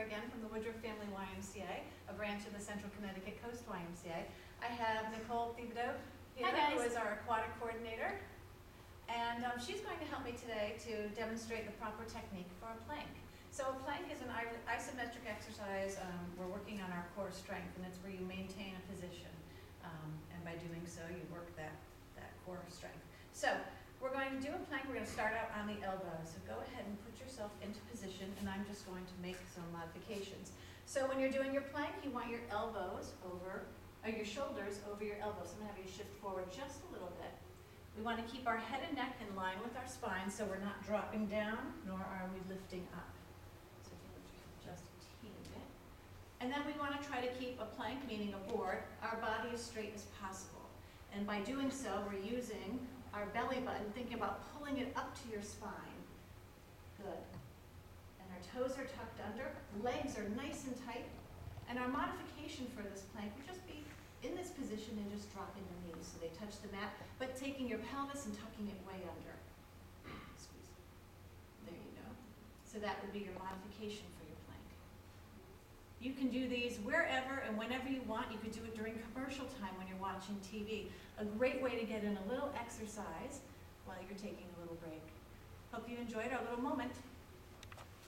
here again from the Woodruff Family YMCA, a branch of the Central Connecticut Coast YMCA. I have Nicole here, who is our aquatic coordinator, and she's going to help me today to demonstrate the proper technique for a plank. So a plank is an isometric exercise. We're working on our core strength, and it's where you maintain a position, and by doing so, you work that core strength. So we're going to do a plank. We're going to start out on the elbow. So go ahead and put yourself into position, and I'm just going to make some modifications. So when you're doing your plank, you want your elbows over, or your shoulders over your elbows. I'm going to have you shift forward just a little bit. We want to keep our head and neck in line with our spine, so we're not dropping down, nor are we lifting up. So if you lift your head just a teeny bit. And then we want to try to keep a plank, meaning a board, our body as straight as possible. And by doing so, we're using our belly button, thinking about pulling it up to your spine. Good. And our toes are tucked under, legs are nice and tight. And our modification for this plank would just be in this position and just dropping the knees so they touch the mat, but taking your pelvis and tucking it way under. Squeeze. There you go. So that would be your modification for your plank. You can do these wherever and whenever you want. You could do it during commercial time when you're watching TV. A great way to get in a little exercise while you're taking a little break. Hope you enjoyed our little moment.